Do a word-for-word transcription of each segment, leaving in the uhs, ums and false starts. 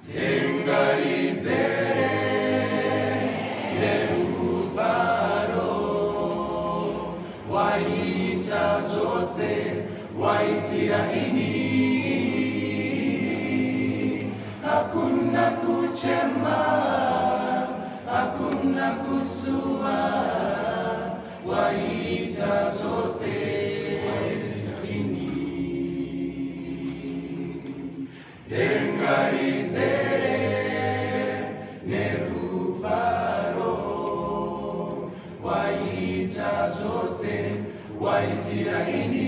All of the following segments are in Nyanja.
Engarizere nerufaro waita zvose waitira ini hakuna kuchema hakuna kusua waita zvose waitira ini Engarizere nerufaro waita zvose waitira ini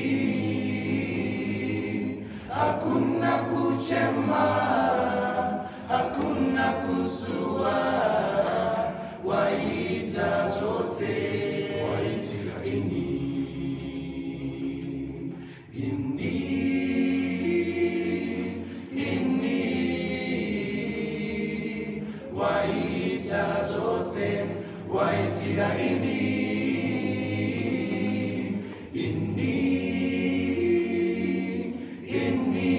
hakuna kuchema hakuna kusua waita zvose waitira ini ini waita zvose waitira ini ini ini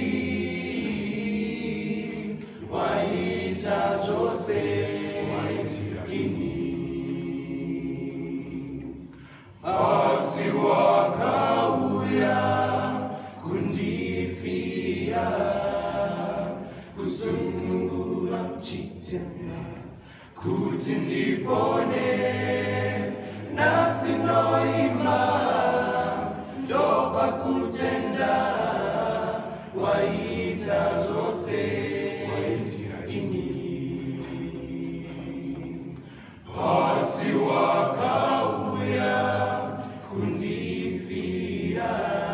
waita zvose waitira ini asi wakauya kundifira kusunungura chitema kuti ndipone nasinoima ndoba kutenda waita zvose waitira ini asi wakauya kundifira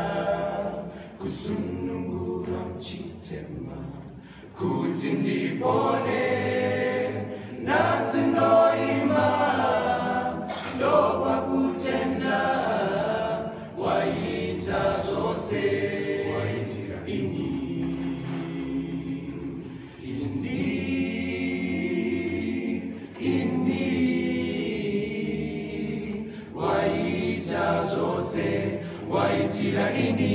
kusunungura chitema kuti ndipone nasinoima ndoba kutenda waita zvose waitira ini ini ini waita zvose waitira ini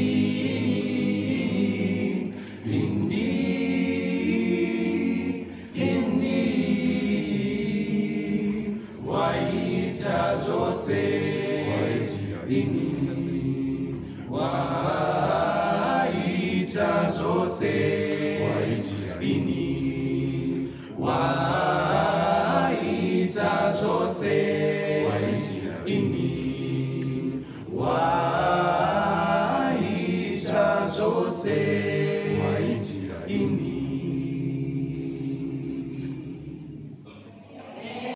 ini waita zvose waitira ini waita zvose waitira ini waita zvose waitira ini waita zvose waitira ini